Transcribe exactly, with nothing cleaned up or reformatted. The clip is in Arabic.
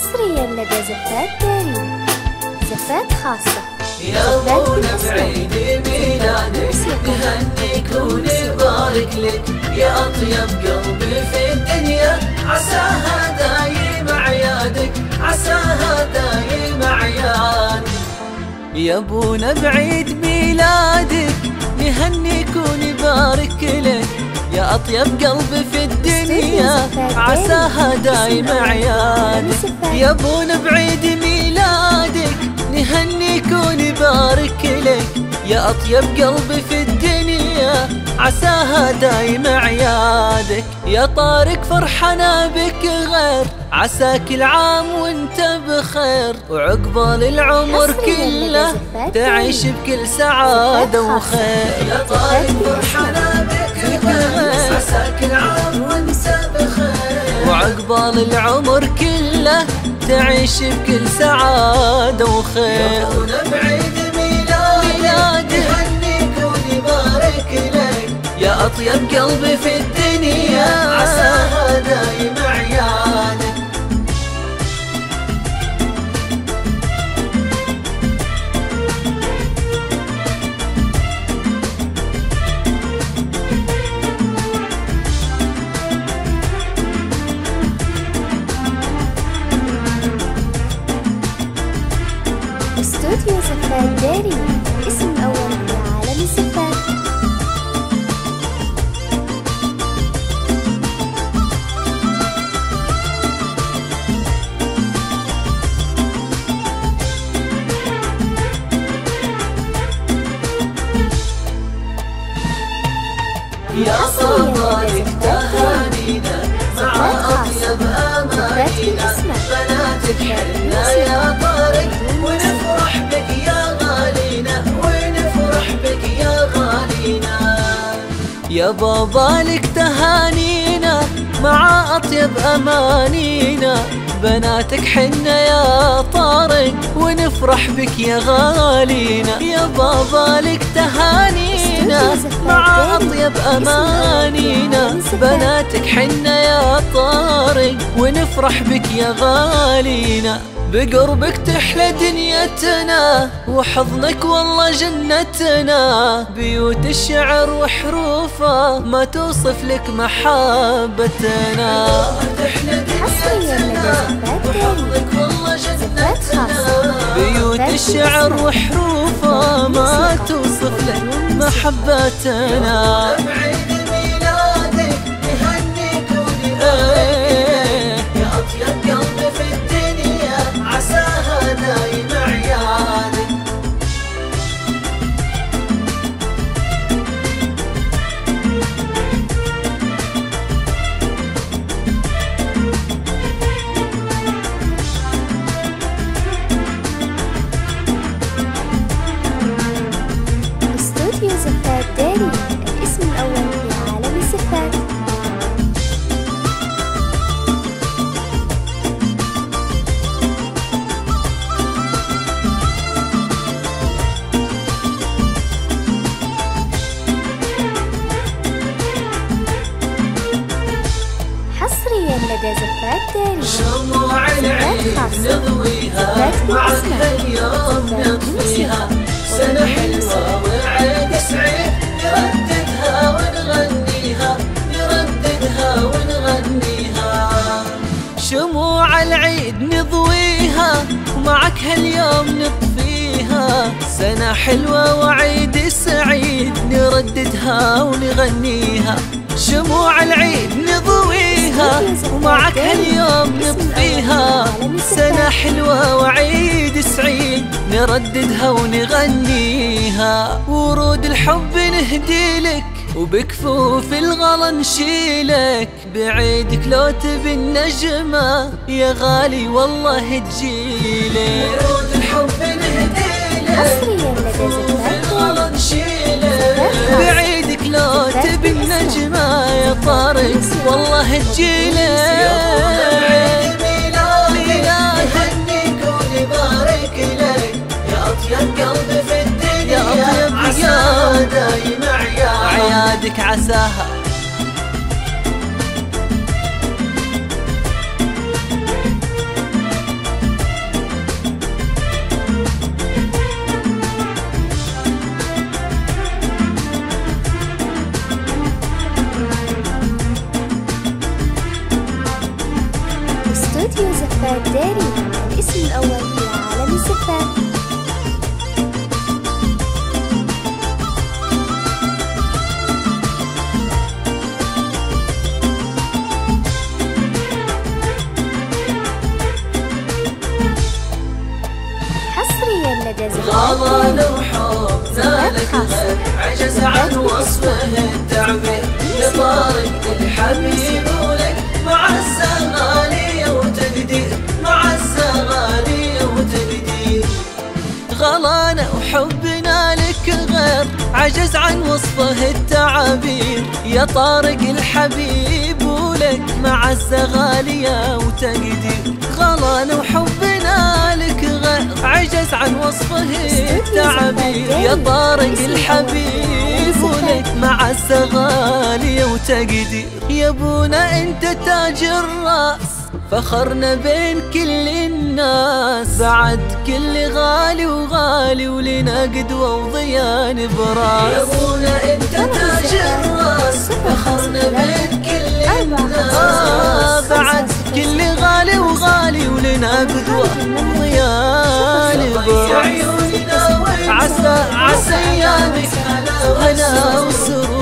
حصريا لدى زفات داري، زفات خاصة. يا ابونا بعيد ميلادك نهنيك ونبارك لك، يا اطيب قلبي في الدنيا عساها دايم اعيادك، عساها دايم اعيادك. يا ابونا بعيد ميلادك نهنيك ونبارك لك، يا اطيب قلبي في الدنيا عساها دايم اعيادك. يا ابونا بعيد ميلادك نهنيك ونبارك لك، يا اطيب قلبي في الدنيا عساها دايم اعيادك. يا طارق فرحنا بك غير، عساك العام وانت بخير، وعقبال العمر كله تعيش بكل سعادة وخير. يا طارق فرحنا بك غير، عساك العام وانت بخير، وعقبال العمر كله تعيش بكل سعادة وخير. يا ابونا بعيد ميلادك نهنيك ونبارك لك، يا أطيب قلبي في الدنيا عساها دايم أعيادك. استوديو زفات داري، الاسم الأول في عالم الزفات. يا صبارك تهانينا مع أطيب أمانينا، بناتك حنا يا طارق ونفرح بك يا غالينا، ونفرح بك يا غالينا. يا بابا لك تهانينا مع أطيب أمانينا، بناتك حنا يا طارق ونفرح بك يا غالينا. يا بابا لك تهانينا مع أطيب أمانينا، بناتك حنا يا طارق ونفرح بك يا غالينا. بقربك تحلى دنيتنا وحضنك والله جنتنا، بيوت الشعر وحروفه ما توصف لك محبتنا. تحلى دنيتنا وحضنك والله جنتنا، بيوت الشعر وحروفه ما توصف لك محبتنا. بعيد ميلادك نهنيك ونبارك، يا أطيب قلبي في الدنيا عساها دايم أعيادك. استوديو زفات داري، الاسم الأول في عالم الزفات. حصريا لدى زفات داري، شموع العيد نضويها مع اليوم نطفيها، سنة حلوة وعيد سعيد نرددها ونغنيها، نرددها ونغنيها. شموع العيد نضويها ومعك هاليوم نطفيها، سنة حلوة وعيد سعيد نرددها ونغنيها. شموع العيد نضويها ومعك هاليوم نطفيها، سنة حلوة وعيد سعيد نرددها ونغنيها. ورود الحب نهدي لك وبكفوف الغلا نشيلك، بعيدك لو تبي النجمة يا غالي والله تجيلك. ورود الحب نهدي لك وبكفوف الغلا نشيلك، بعيدك لو تبي النجمة يا طارق والله تجيلك. نهنيك ونبارك لك، يا أطيب قلبي في الدنيا عساها دايم أعيادك، عساها. عجز عن وصفه التعابير يا طارق الحبيب، ولك معزة غالية وتقدير، غلانا وحبنا لك غير عجز عن وصفه التعابير يا طارق الحبيب، ولك معزة غالية وتقدير. يا ابونا انت تاج الراس فخرنا بين كل الناس، بعد كل غالي وغالي ولنا قدوة وضيان براس. يا ابونا انت تاج الراس فخرنا بين كل الناس، بعد كل غالي وغالي ولنا قدوة وضيان براس. عسى عسى ايامك هنا وسرور